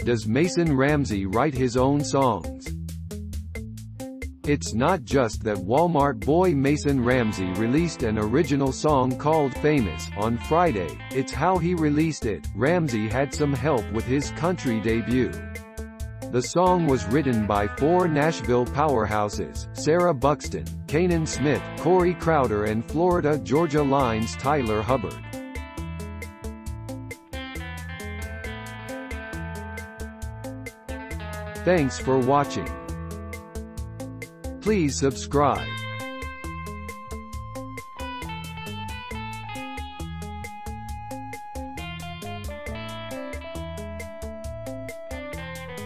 Does Mason Ramsey write his own songs? It's not just that Walmart Boy Mason Ramsey released an original song called Famous on Friday, it's how he released it. Ramsey had some help with his country debut. The song was written by 4 Nashville powerhouses: Sarah Buxton, Canaan Smith, Corey Crowder and Florida Georgia Line's Tyler Hubbard. Thanks for watching. Please subscribe.